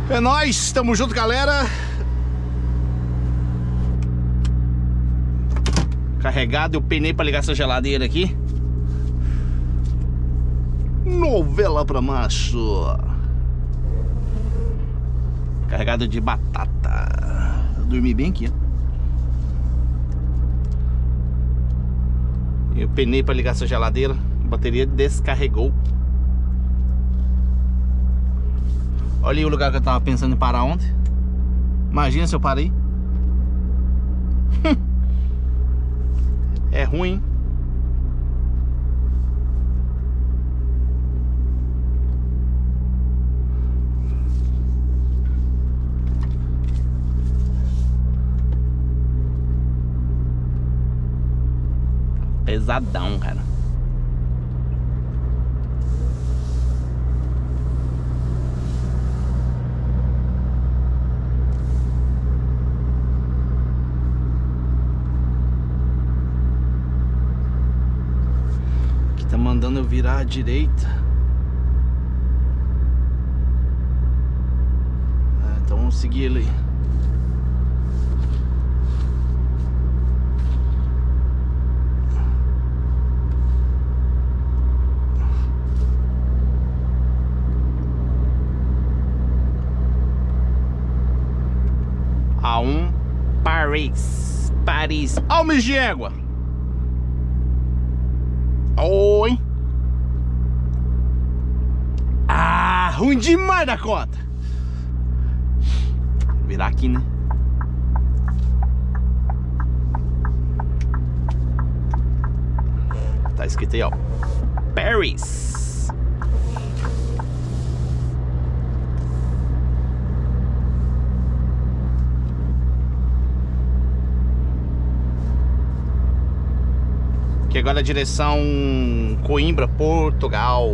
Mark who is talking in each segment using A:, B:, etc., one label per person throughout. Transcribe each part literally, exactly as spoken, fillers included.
A: É nóis, tamo junto, galera. Carregado, eu penei pra ligar essa geladeira aqui. Novela pra macho. Carregado de batata. Eu dormi bem aqui, ó. Eu penei pra ligar essa geladeira. A bateria descarregou. Olha aí o lugar que eu tava pensando em parar ontem. Imagina se eu parei. É ruim. Pesadão, cara. Aqui tá mandando eu virar à direita. Ah, então vamos seguir ele aí. A um Paris. Paris. Almes de égua. Oi. Ah, ruim demais da conta. Vou virar aqui, né? Tá escrito aí, ó. Paris. Que agora é a direção Coimbra, Portugal.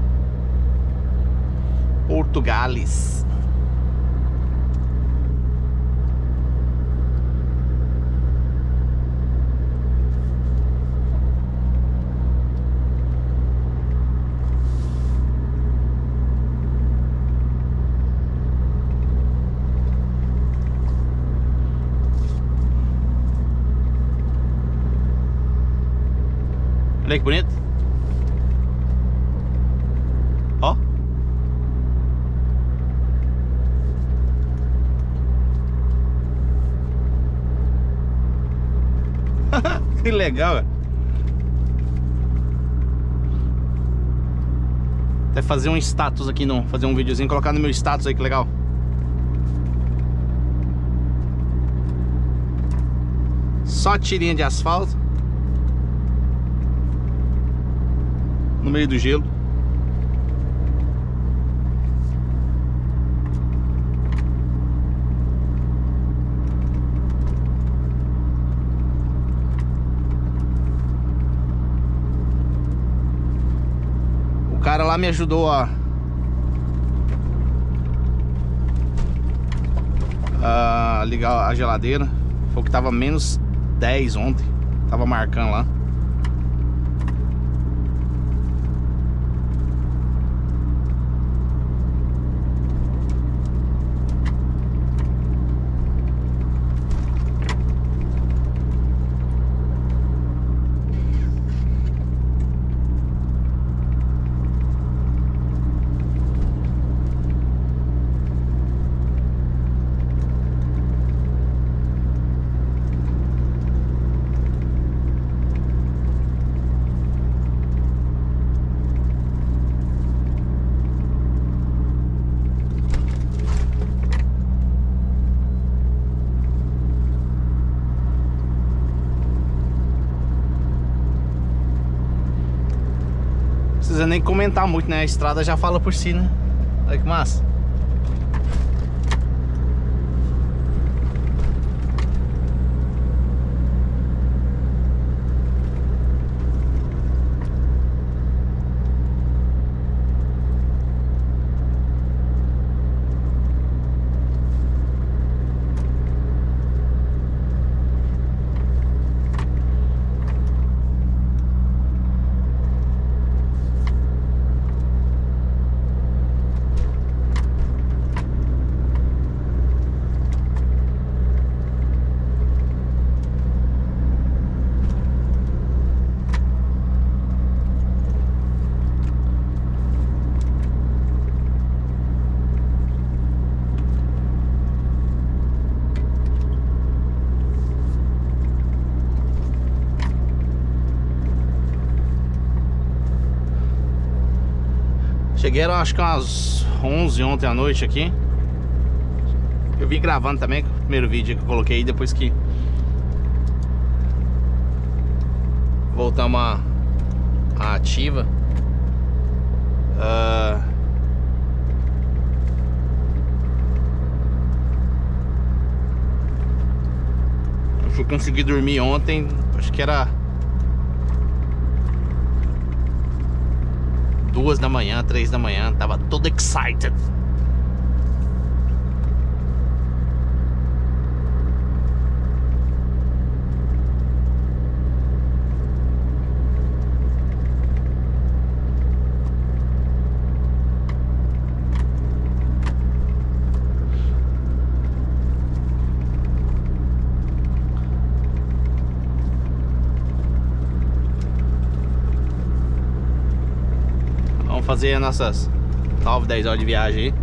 A: Portugales. Olha que bonito. Ó. Que legal, velho. Até fazer um status aqui, não. Fazer um videozinho, colocar no meu status aí, que legal. Só tirinha de asfalto no meio do gelo. O cara lá me ajudou a, a ligar a geladeira. Foi que tava menos dez ontem. Tava marcando lá. Não precisa nem comentar muito, né? A estrada já fala por si, né? Olha que massa. Cheguei, eram, acho que umas onze ontem à noite aqui. Eu vim gravando também, o primeiro vídeo que eu coloquei depois que voltamos a, a ativa. Uh... Eu fui conseguir dormir ontem, acho que era duas da manhã, três da manhã, tava todo excited. Fazer as nossas nove, dez horas de viagem aí.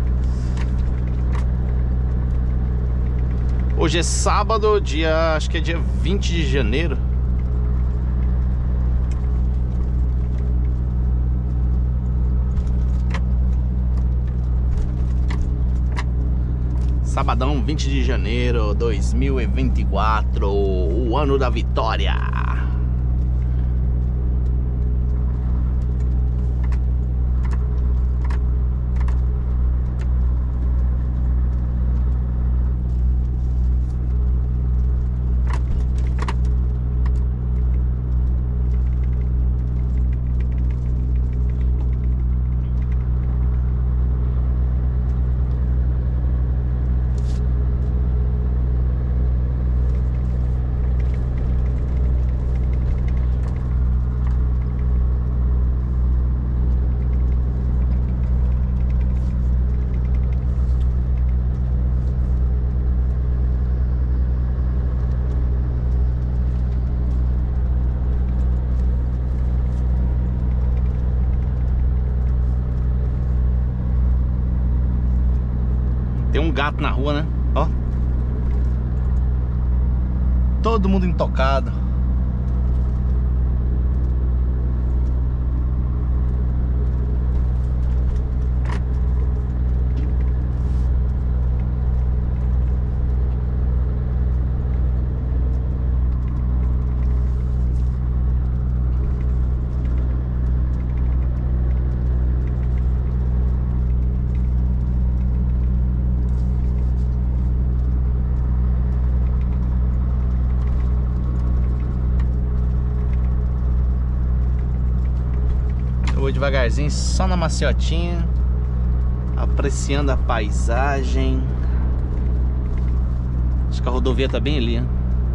A: Hoje é sábado, dia, acho que é dia vinte de janeiro. Sabadão, vinte de janeiro de dois mil e vinte e quatro, o ano da vitória. Tem um gato na rua, né? Ó. Todo mundo intocado. Vou devagarzinho, só na maciotinha, apreciando a paisagem. Acho que a rodovia tá bem ali, né?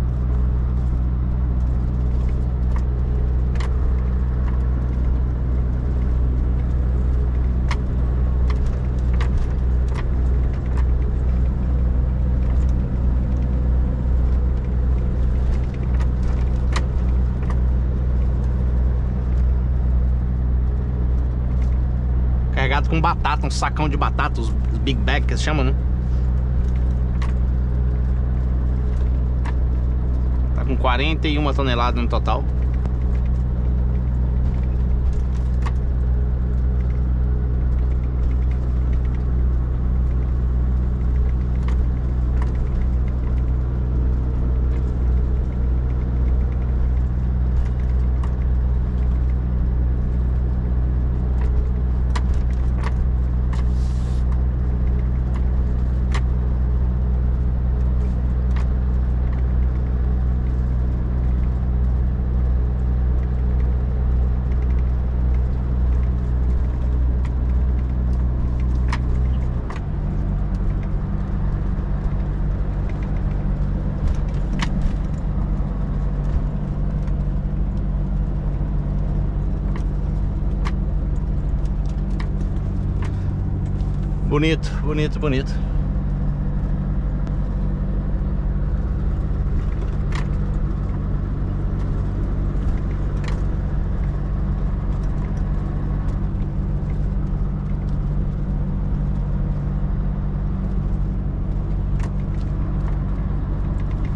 A: Carregado com batata, um sacão de batata, os big bag que se chamam, né? Tá com quarenta e uma toneladas no total. Bonito, bonito, bonito.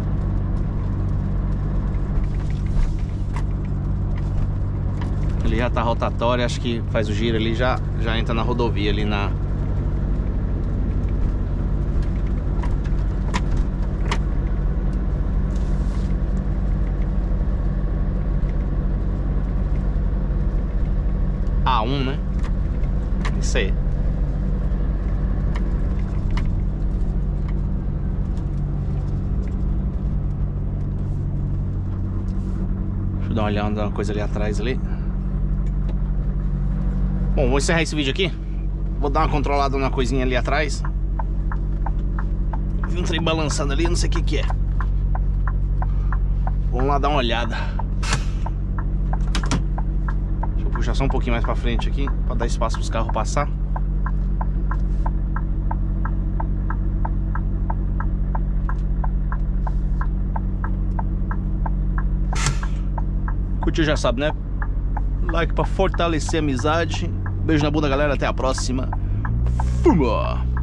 A: Ali já rota rotatória, acho que faz o giro ali, já, já entra na rodovia ali na... A um, né? Isso aí. Deixa eu dar uma olhada uma coisa ali atrás ali. Bom, vou encerrar esse vídeo aqui. Vou dar uma controlada na coisinha ali atrás. Vi um trem balançando ali, não sei o que que é. Vamos lá dar uma olhada. Deixa eu puxar só um pouquinho mais pra frente aqui, pra dar espaço pros carros passar. Curtiu, já sabe, né? Like pra fortalecer a amizade. Beijo na bunda, galera. Até a próxima. Fuma!